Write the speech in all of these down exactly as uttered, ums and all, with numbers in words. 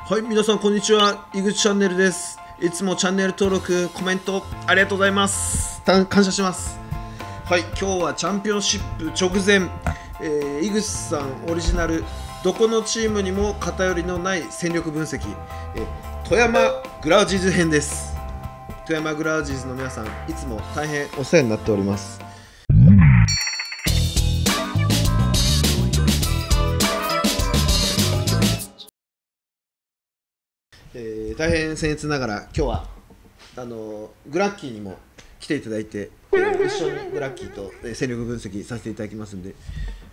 はい、皆さんこんにちは。井口チャンネルです。いつもチャンネル登録、コメントありがとうございます。た感謝します。はい、今日はチャンピオンシップ直前、えー、井口さんオリジナル、どこのチームにも偏りのない戦力分析、えー、富山グラウジーズ編です。富山グラウジーズの皆さん、いつも大変お世話になっております。えー、大変僭越ながら今日はあのグラッキーにも来ていただいて、えー、一緒にグラッキーと、えー、戦力分析させていただきますんで、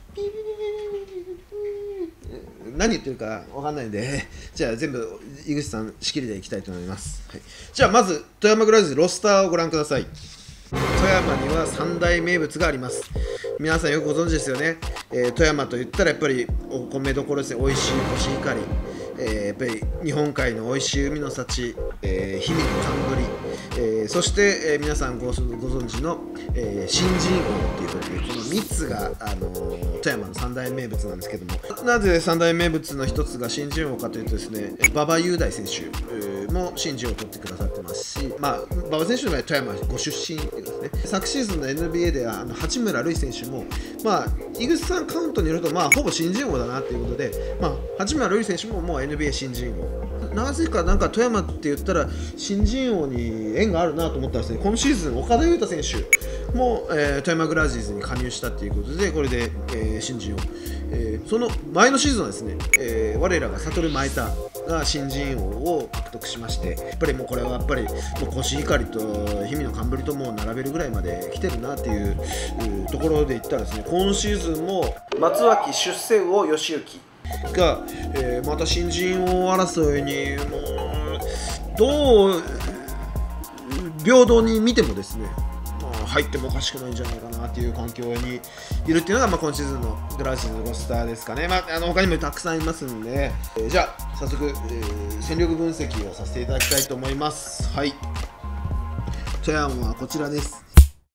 何言ってるか分かんないんで、じゃあ全部井口さん仕切りでいきたいと思います、はい、じゃあまず富山グラウジーズロスターをご覧ください。富山には三大名物があります。皆さんよくご存知ですよね、えー、富山といったらやっぱりお米どころですね。美味しいコシヒカリ、えー、やっぱり日本海の美味しい海の幸、えー、氷見の寒ぶり、えー、そして、えー、皆さん ご, ご存知の、えー、新人王ということで、このみっつが、あのー、富山の三大名物なんですけども、なぜ三大名物の一つが新人王かというとですね、馬場雄大選手、えー、も新人王を取ってくださってますし、まあ、馬場選手の場合富山ご出身というですね、昨シーズンの エヌビーエー ではあの八村塁選手も、まあ、井口さんカウントによると、まあ、ほぼ新人王だなということで、まあ、八村塁選手ももう エヌビーエー 新人王。なぜかなんか富山って言ったら新人王に縁があるなと思ったらですね、今シーズン岡田優太選手も、えー、富山グラウジーズに加入したということで、これで、えー、新人王、えー、その前のシーズンはですね、えー、我らが悟前田が新人王を獲得しまして、やっぱりもうこれはやっぱりもうコシヒカリと氷見の寒ぶりともう並べるぐらいまで来てるなっていうところで言ったらですね、今シーズンも松脇出世魚義行が、えー、また新人王争いにもうどう平等に見てもですね、まあ、入ってもおかしくないんじゃないかなっていう環境にいるっていうのが、まあ、今シーズンのグラウジーズのロスターですかね。まあ、あの他にもたくさんいますんで、えー、じゃあ早速、えー、戦力分析をさせていただきたいと思います。はい、富山はこちらです。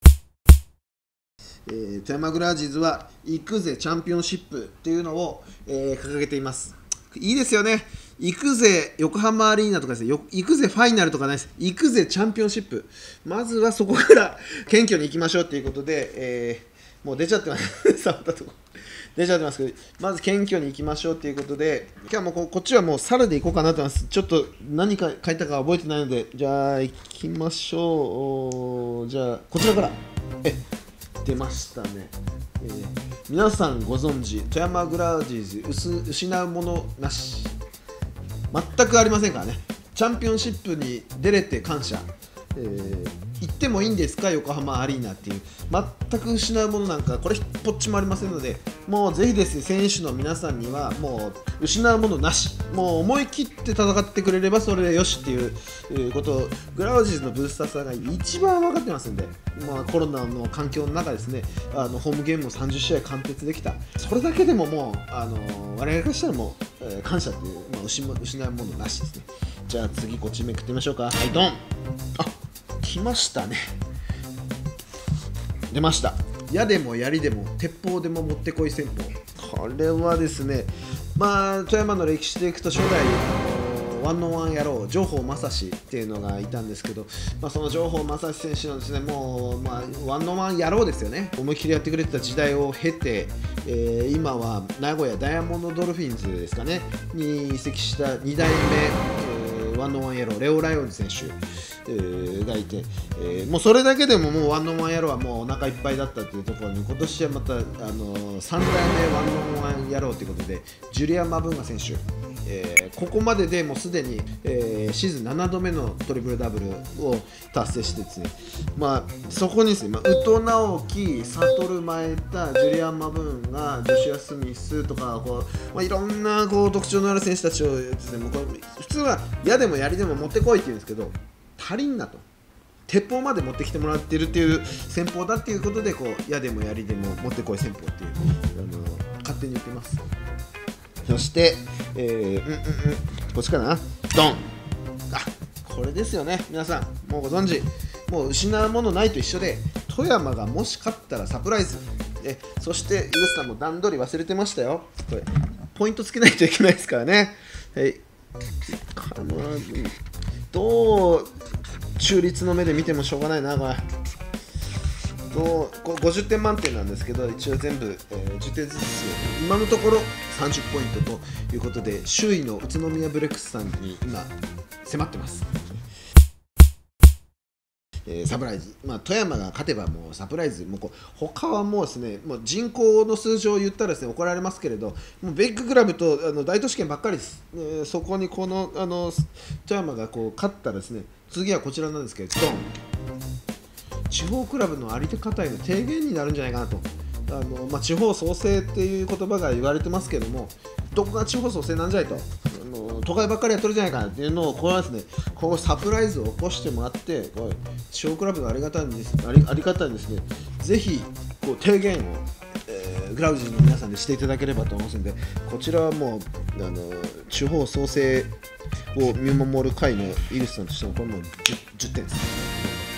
えー、富山グラウジーズは行くぜチャンピオンシップっていうのを、えー、掲げています。いいですよね。行くぜ横浜アリーナとかですね、よ行くぜファイナルとかないです。行くぜチャンピオンシップ。まずはそこから謙虚に行きましょうっていうことで、えー、もう出ちゃってます触ったとこ出ちゃってますけど、まず謙虚に行きましょうっていうことで、今日はもう こ, こっちはもうサラで行こうかなと思います。ちょっと何か書いたか覚えてないので、じゃあ行きましょう。じゃあこちらからえ出ましたね、えー、皆さんご存知富山グラウジーズ失うものなし、全くありませんからね。チャンピオンシップに出れて感謝、えー、行ってもいいんですか横浜アリーナっていう、全く失うものなんかこれぽっちもありませんので、もうぜひですね、選手の皆さんにはもう失うものなし、もう思い切って戦ってくれればそれでよしっていうことをグラウジーズのブースターさんが一番分かってますんで、まあ、コロナの環境の中ですね、あのホームゲームもさんじゅっしあい完結できた、それだけでももうあの我々からしたらもう、えー、感謝っていう、まあ、失うものなしですね。じゃあ次こっちめくってみましょうか。はい、ドン。あ、来ましたね。出ました。矢でも槍でも鉄砲でももってこい戦法。これはですね、まあ富山の歴史でいくと初代ワンノーワン野郎上法正史っていうのがいたんですけど、まあ、その上法正史選手のですね、もう、まあ、ワンノーワン野郎ですよね。思いっきりやってくれてた時代を経て、えー、今は名古屋ダイヤモンドドルフィンズですかねに移籍したに代目、えー、ワンノーワン野郎レオ・ライオンズ選手、えー、がいて、えー、もうそれだけでももうワンノーワン野郎はもうお腹いっぱいだったというところに、今年はまた、あのー、さん代目ワンノーワン野郎ということでジュリアン・マブンガ選手、えー、ここまででもうすでに、えー、シーズンななどめのトリプルダブルを達成してですね、まあ、そこにですね、まあ、宇都直樹、悟前田、ジュリアン・マブーンがジョシュア・スミスとかこう、まあ、いろんなこう特徴のある選手たちをですね、もうこれ普通は矢でも槍でも持ってこいって言うんですけど、足りんなと。鉄砲まで持ってきてもらっているっていう戦法だっていうことで、こう矢でも槍でも持ってこい戦法っていう、あの勝手に言ってます。そして、えー、うんうんうん、こっちかな、ドン。あ、これですよね、皆さん、もうご存知、もう失うものないと一緒で、富山がもし勝ったらサプライズ。えそして、井口さんも段取り忘れてましたよ。これ、ポイントつけないといけないですからね。はい、 かまあどう中立の目で見てもしょうがないな、これ。どうこうごじゅってん満点なんですけど、一応全部、えー、じゅってんずつ今のところさんじゅっポイントということで、周囲の宇都宮ブレックスさんに今迫ってます。えー、サプライズ、まあ、富山が勝てばもうサプライズ、もうこう他はもうですね、もう人口の数字を言ったらですね怒られますけれど、もうビッグクラブとあの大都市圏ばっかりです。えー、そこにこのあの富山がこう勝ったらですね、次はこちらなんですけど、ドン地方クラブの在り方への提言になるんじゃないかなと。あのまあ、地方創生っていう言葉が言われてますけども、どこが地方創生なんじゃいと、あの都会ばっかりやってるじゃないかなっていうのを、これはですね、こうサプライズを起こしてもらって、こう地方クラブの在り方にですありあり方にですね、ぜひこう提言を、えー、グラウジーの皆さんでしていただければと思いますので、こちらはもうあの地方創生を見守る会の井口さんとしても、これもう 10, じゅってんです。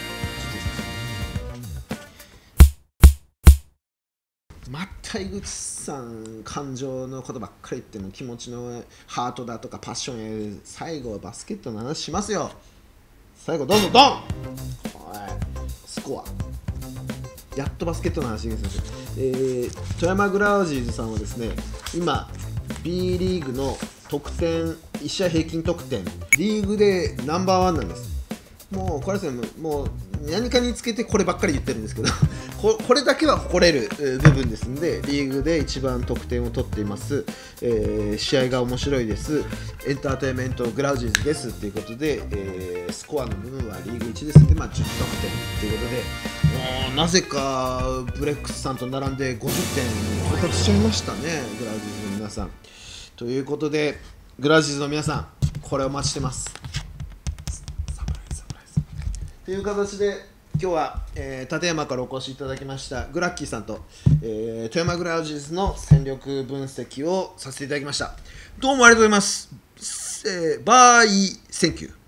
また井口さん、感情のことばっかり言っても、気持ちのハートだとかパッションや、最後はバスケットの話しますよ。最後どうぞドン。スコアやっとバスケットの話です。えー、富山グラウジーズさんはですね、今 B リーグの得点いち試合平均得点リーグでナンバーワンなんです。もうこれですね、もう何かにつけてこればっかり言ってるんですけどこ, これだけは誇れる部分ですので、リーグで一番得点を取っています、えー、試合が面白いです、エンターテインメントグラウジーズですということで、えー、スコアの部分はリーグいちですので、まあ、じゅってんということで、もうなぜかブレックスさんと並んでごじゅってん到達しちゃいましたね、グラウジーズの皆さん。ということで、グラウジーズの皆さん、これをお待ちしてます。という形で今日は、えー、立山からお越しいただきましたグラッキーさんと、えー、富山グラウジーズの戦力分析をさせていただきました。どうもありがとうございます。えー、バイセンキュー。